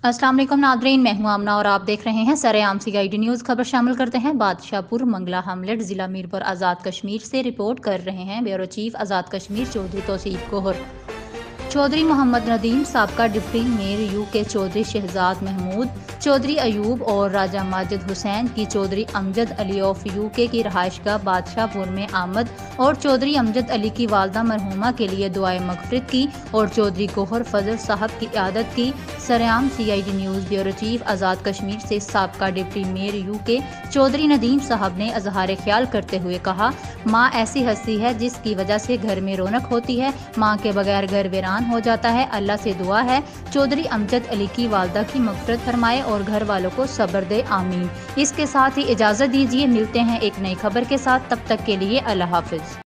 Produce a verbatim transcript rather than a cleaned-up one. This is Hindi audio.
अस्सलाम वालेकुम नादरीन, मैं हूं आमना और आप देख रहे हैं सरेआम सीआईडी न्यूज़। खबर शामिल करते हैं बादशाहपुर मंगला हमलेट ज़िला मीरपुर आज़ाद कश्मीर से रिपोर्ट कर रहे हैं ब्यूरो चीफ आज़ाद कश्मीर चौधरी तौसीफ गोहर। चौधरी मोहम्मद नदीम, साबका डिप्टी मेयर यू के चौधरी शहजाद महमूद, चौधरी अयूब और राजा माजिद हुसैन की चौधरी अमजद अली ऑफ यूके की रहायशगाह बादशाहपुर में आमद और चौधरी अमजद अली की वालदा मरहूमा के लिए दुआए मगफिरत की और चौधरी गोहर फजल साहब की इयादत की। सरेआम CID news bureau chief Azad Kashmir से साबका डिप्टी मेयर यू के चौधरी नदीम साहब ने अजहार ख्याल करते हुए कहा, माँ ऐसी हस्ती है जिसकी वजह से घर में रौनक होती है, माँ के बगैर घर वीरान हो जाता है। अल्लाह से दुआ है चौधरी अमजद अली की वालदा की मगफिरत फरमाए और घर वालों को सब्र दे, आमीन। इसके साथ ही इजाजत दीजिए, मिलते हैं एक नई खबर के साथ, तब तक के लिए अल्लाह हाफिज।